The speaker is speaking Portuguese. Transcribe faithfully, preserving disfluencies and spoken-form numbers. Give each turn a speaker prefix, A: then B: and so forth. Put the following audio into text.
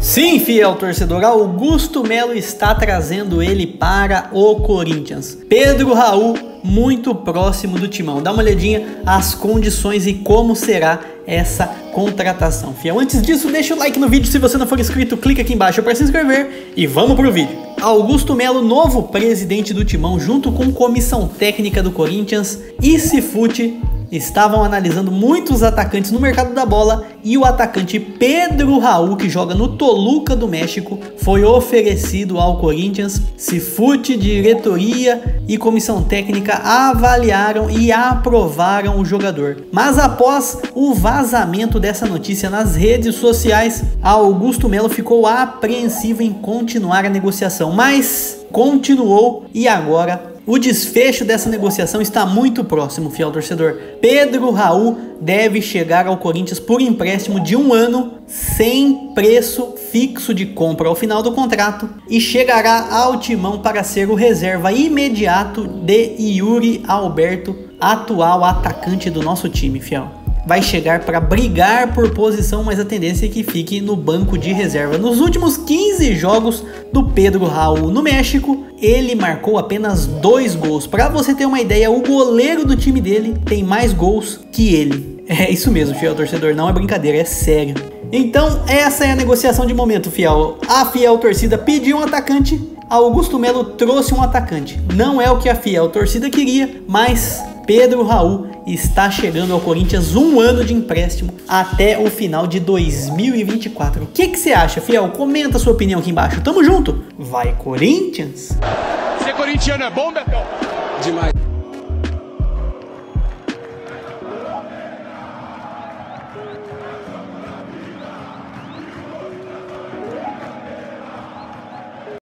A: Sim, fiel torcedor, Augusto Melo está trazendo ele para o Corinthians. Pedro Raul, muito próximo do timão. Dá uma olhadinha as condições e como será essa contratação, fiel. Antes disso, deixa o like no vídeo. Se você não for inscrito, clica aqui embaixo para se inscrever e vamos pro vídeo. Augusto Melo, novo presidente do timão, junto com comissão técnica do Corinthians e Cifute, estavam analisando muitos atacantes no mercado da bola e o atacante Pedro Raul, que joga no Toluca do México, foi oferecido ao Corinthians. Cifute, diretoria e comissão técnica avaliaram e aprovaram o jogador. Mas após o vazamento dessa notícia nas redes sociais, Augusto Melo ficou apreensivo em continuar a negociação, mas continuou e agora o desfecho dessa negociação está muito próximo, fiel torcedor. Pedro Raul deve chegar ao Corinthians por empréstimo de um ano, sem preço fixo de compra ao final do contrato, e chegará ao timão para ser o reserva imediato de Yuri Alberto, atual atacante do nosso time, fiel. Vai chegar para brigar por posição, mas a tendência é que fique no banco de reserva. Nos últimos quinze jogos do Pedro Raul no México, ele marcou apenas dois gols. Para você ter uma ideia, o goleiro do time dele tem mais gols que ele. É isso mesmo, fiel torcedor, não é brincadeira, é sério. Então essa é a negociação de momento, fiel. A fiel torcida pediu um atacante, Augusto Melo trouxe um atacante. Não é o que a fiel torcida queria, mas Pedro Raul está chegando ao Corinthians, um ano de empréstimo até o final de dois mil e vinte e quatro. O que que você acha, fiel? Comenta a sua opinião aqui embaixo. Tamo junto. Vai, Corinthians!
B: Ser corintiano é bom, Betão?
C: Demais.